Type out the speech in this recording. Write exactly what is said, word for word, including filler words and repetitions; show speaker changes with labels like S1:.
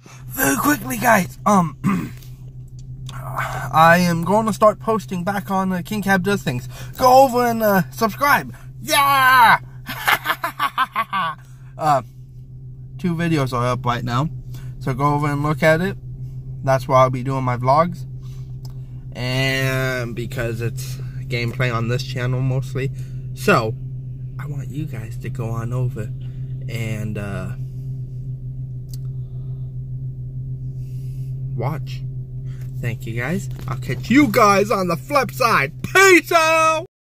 S1: Very quickly, guys. Um, I am going to start posting back on uh, King Cab Does Things. Go over and uh, subscribe. Yeah. uh, two videos are up right now, so go over and look at it. That's where I'll be doing my vlogs, and because it's gameplay on this channel mostly, so I want you guys to go on over and uh, watch. Thank you guys. I'll catch you guys on the flip side. Peace out!